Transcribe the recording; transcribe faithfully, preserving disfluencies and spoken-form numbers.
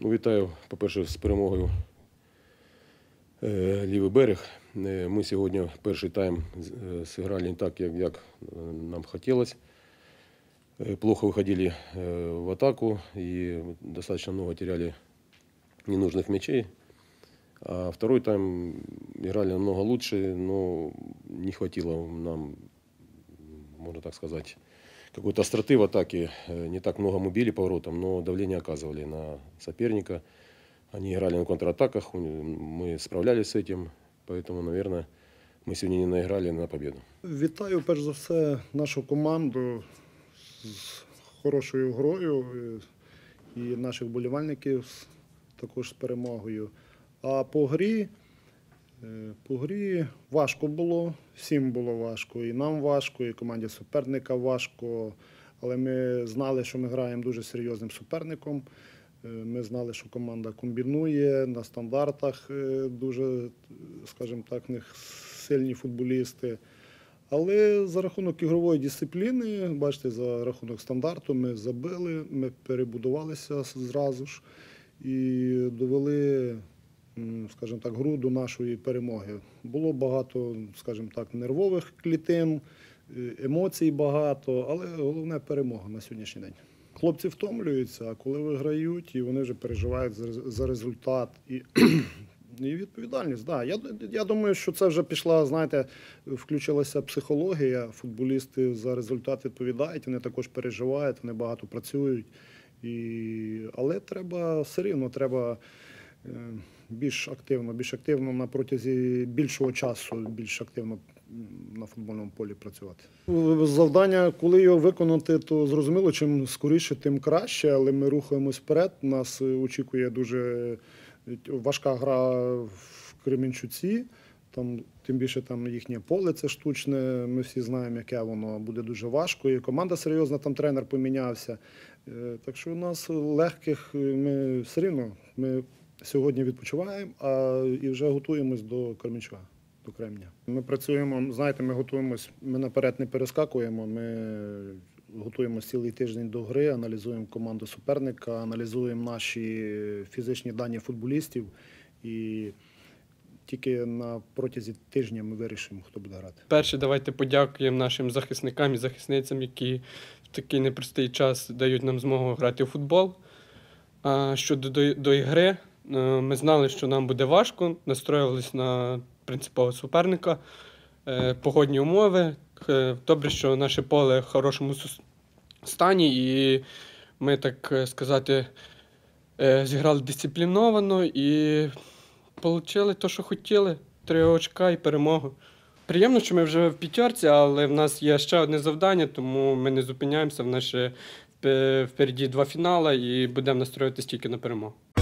Ну, вітаю, по-перше, з перемогою лівий берег. Ми сьогодні перший тайм зіграли не так, як, як нам хотілося. Плохо выходили в атаку и достаточно много теряли ненужных мячей. А второй тайм играли намного лучше, но не хватило нам, можно так сказать, какой-то остроты в атаке. Не так много мы били по воротам, но давление оказывали на соперника. Они играли на контратаках, мы справлялись с этим, поэтому, наверное, ми сьогодні не наіграли на победу. Вітаю, перш за все, нашу команду з хорошою грою і наших вболівальників також з перемогою. А по грі, по грі важко було, всім було важко, і нам важко, і команді суперника важко. Але ми знали, що ми граємо дуже серйозним суперником. Ми знали, що команда комбінує на стандартах, дуже, скажімо так, в них сильні футболісти. Але за рахунок ігрової дисципліни, бачите, за рахунок стандарту ми забили, ми перебудувалися зразу ж і довели, скажімо так, гру до нашої перемоги. Було багато, скажімо так, нервових клітин, емоцій багато, але головне – перемога на сьогоднішній день. Хлопці втомлюються, а коли виграють, і вони вже переживають за результат. І, і відповідальність, так. Я, я думаю, що це вже пішла, знаєте, включилася психологія. Футболісти за результат відповідають, вони також переживають, вони багато працюють. І, але треба все рівно, треба більш активно, більш активно на протязі більшого часу, більш активно на футбольному полі працювати. Завдання, коли його виконати, то зрозуміло, чим скоріше, тим краще, але ми рухаємось вперед. Нас очікує дуже важка гра в Кременчуці, там, тим більше там їхнє поле це штучне, ми всі знаємо, яке воно, буде дуже важко. І команда серйозна, там тренер помінявся. Так що у нас легких, ми все рівно, ми сьогодні відпочиваємо, а і вже готуємось до Кременчука, до Кремня. Ми працюємо, знаєте, ми готуємось, ми наперед не перескакуємо, ми готуємося цілий тиждень до гри, аналізуємо команду суперника, аналізуємо наші фізичні дані футболістів і тільки на протязі тижня ми вирішимо, хто буде грати. Перше, давайте подякуємо нашим захисникам і захисницям, які в такий непростий час дають нам змогу грати в футбол. А щодо до, до ігри, ми знали, що нам буде важко, настроювалися на принципового суперника, погодні умови. Добре, що наше поле в хорошому стані, і ми, так сказати, зіграли дисципліновано і отримали те, що хотіли. Три очка і перемогу. Приємно, що ми вже в п'ятерці, але в нас є ще одне завдання, тому ми не зупиняємося. В нас ще впереді два фінали і будемо настроюватися тільки на перемогу.